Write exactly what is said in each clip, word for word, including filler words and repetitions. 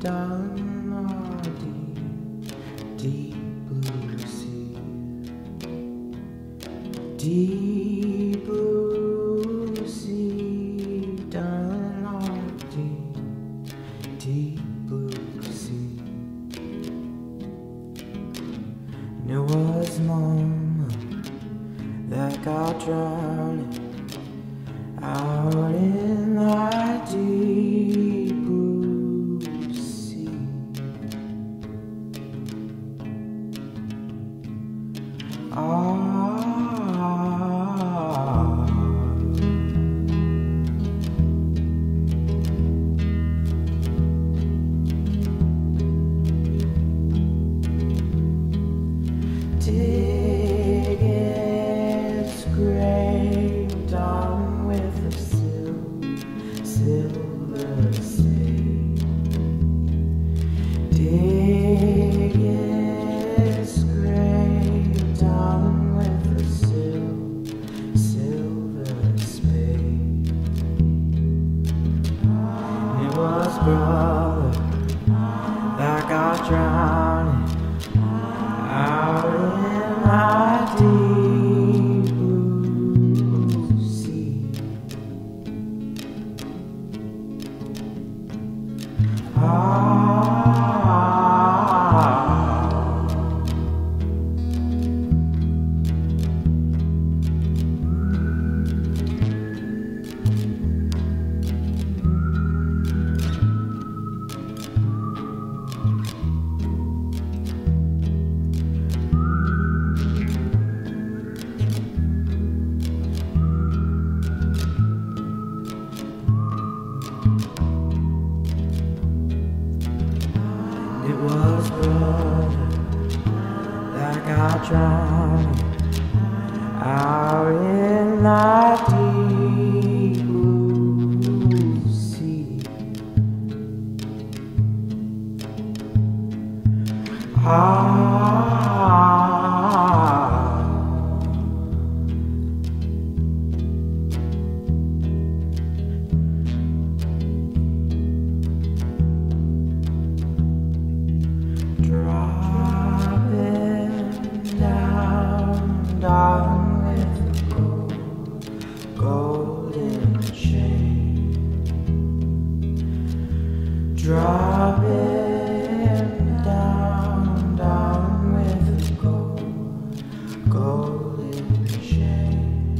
down our deep, deep blue sea. Deep blue sea, down our deep, deep blue sea. And it was Mama that got drowned out in that deep blue sea. Ah, dig its grave down with a sil silver spade. Dig its grave down with a sil silver spade. It was brother that got drowned out in that deep blue sea. Ah, it was brother that got drowned out in that deep blue sea. Ah, dropping down, down with a gold, golden chain. Dropping down, down with a gold, golden chain.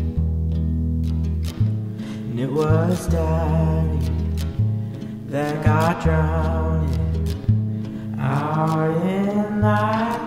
And it was Daddy that got drowned out in that